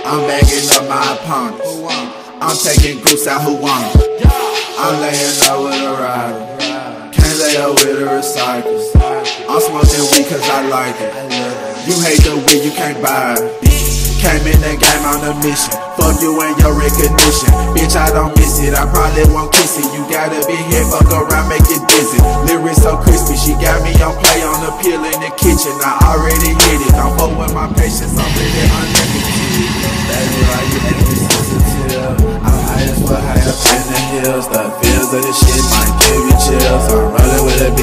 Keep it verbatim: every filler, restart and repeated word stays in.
I'm bagging up my opponents. I'm taking groups out who want it. I'm laying up with a rider. Can't lay up with a recycle. I'm smoking weed cause I like it. You hate the weed, you can't buy it. Came in the game on a mission. Fuck you and your recognition. Bitch, I don't miss it, I probably won't kiss it. You gotta be here, fuck around, make it dizzy. Lyrics so crispy, she got me on play on the pill in the kitchen. I already hit it, don't fuck with my patience, I'm really unlimited. Baby, why you acting sensitive? I'm high as fuck, high up in the hills. The feels of this shit might give you chills. I'm rolling with a